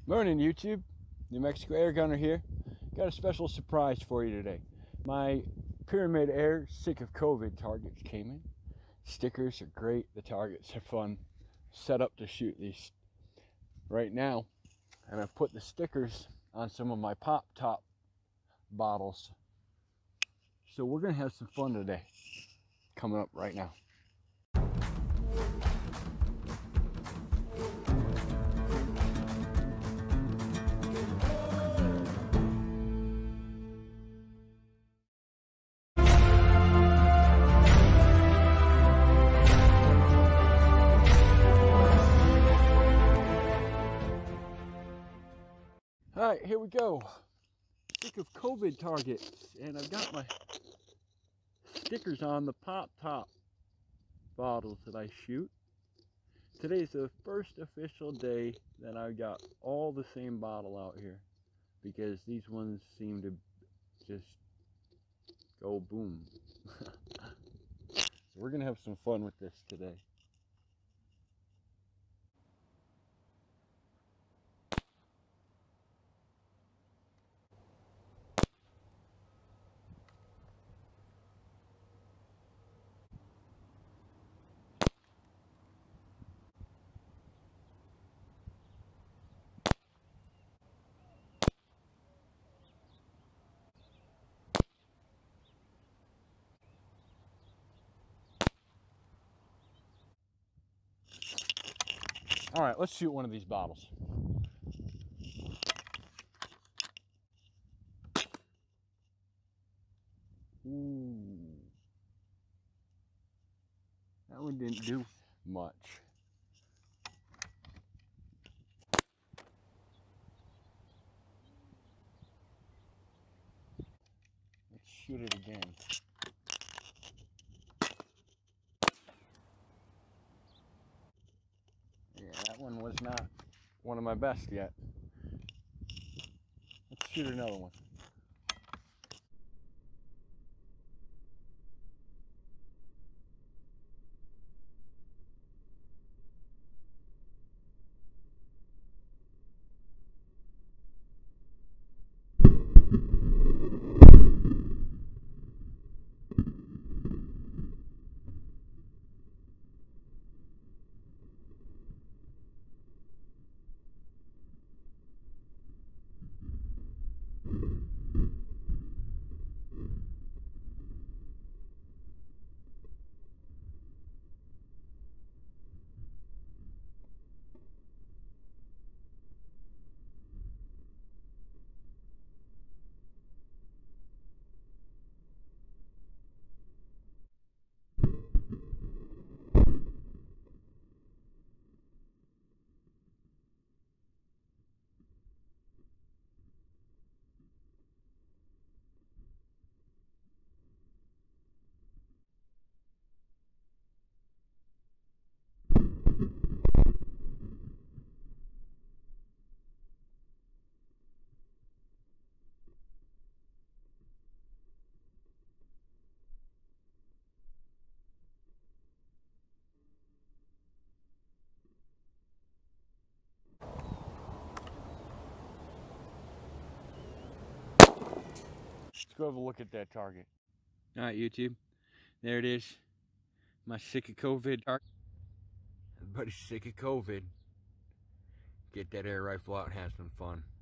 Morning YouTube, New Mexico Air Gunner here. Got a special surprise for you today. My PyramydAir SickOfCovid targets came in. Stickers are great, the targets are fun. Set up to shoot these right now, and I've put the stickers on some of my pop top bottles. So we're gonna have some fun today, coming up right now. All right, here we go. SickOfCovid targets, and I've got my stickers on the pop top bottles that I shoot. Today's the first official day that I got all the same bottle out here, because these ones seem to just go boom. So we're gonna have some fun with this today. All right, let's shoot one of these bottles. Ooh. That one didn't do much. Let's shoot it again. Yeah, that one was not one of my best yet. Let's shoot another one. Let's go have a look at that target. All right, YouTube. There it is. My SickOfCovid target. Everybody's sick of COVID. Get that air rifle out and have some fun.